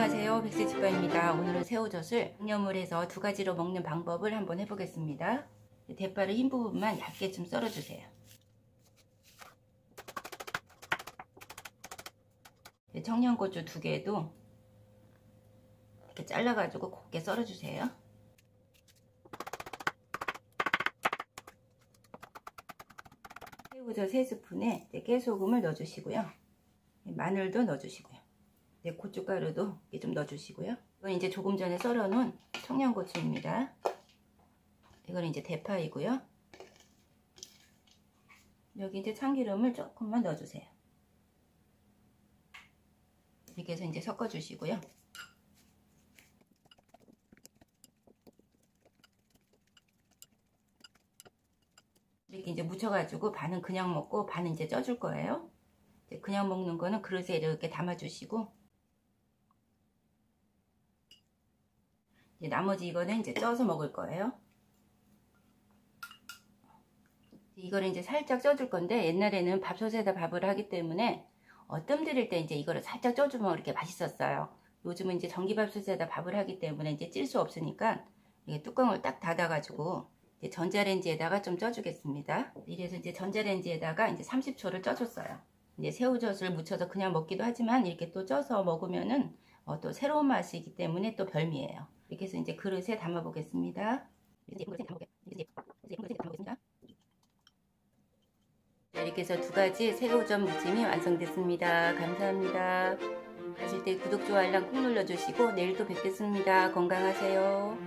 안녕하세요, 백세집밥입니다. 오늘은 새우젓을 양념을 해서 두 가지로 먹는 방법을 한번 해보겠습니다. 대파를 흰 부분만 얇게 좀 썰어주세요. 청양고추 2개도 이렇게 잘라가지고 곱게 썰어주세요. 새우젓 3스푼에 깨소금을 넣어주시고요. 마늘도 넣어주시고요. 고춧가루도 좀 넣어주시고요. 이건 이제 조금 전에 썰어놓은 청양고추입니다. 이건 이제 대파이고요. 여기 이제 참기름을 조금만 넣어주세요. 이렇게 해서 이제 섞어주시고요. 이렇게 이제 묻혀가지고 반은 그냥 먹고 반은 이제 쪄줄 거예요. 그냥 먹는 거는 그릇에 이렇게 담아주시고, 이제 나머지 이거는 이제 쪄서 먹을 거예요. 이거를 이제 살짝 쪄줄 건데, 옛날에는 밥솥에다 밥을 하기 때문에 뜸 들일 때 이제 이거를 살짝 쪄주면 이렇게 맛있었어요. 요즘은 이제 전기밥솥에다 밥을 하기 때문에 이제 찔 수 없으니까 이게 뚜껑을 딱 닫아가지고 이제 전자레인지에다가 좀 쪄주겠습니다. 이래서 이제 전자레인지에다가 이제 30초를 쪄줬어요. 이제 새우젓을 무쳐서 그냥 먹기도 하지만 이렇게 또 쪄서 먹으면은 또 새로운 맛이기 때문에 또 별미예요. 이렇게 해서 이제 그릇에 담아 보겠습니다. 이렇게 해서 두 가지 새우젓 무침이 완성됐습니다. 감사합니다. 하실 때 구독, 좋아요, 알람 꾹 눌러주시고 내일 또 뵙겠습니다. 건강하세요.